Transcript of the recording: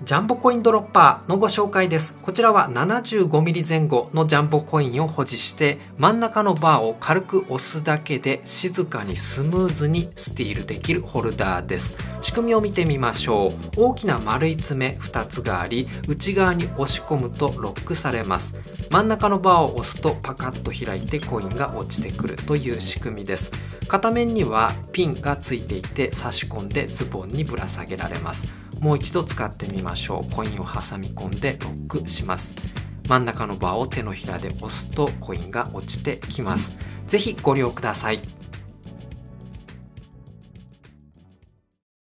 ジャンボコインドロッパーのご紹介です。こちらは 75mm 前後のジャンボコインを保持して真ん中のバーを軽く押すだけで静かにスムーズにスティールできるホルダーです。仕組みを見てみましょう。大きな丸い爪2つがあり、内側に押し込むとロックされます。真ん中のバーを押すとパカッと開いてコインが落ちてくるという仕組みです。片面にはピンがついていて差し込んでズボンにぶら下げられます。もう一度使ってみましょう。コインを挟み込んでロックします。真ん中のバーを手のひらで押すとコインが落ちてきます。ぜひご利用ください。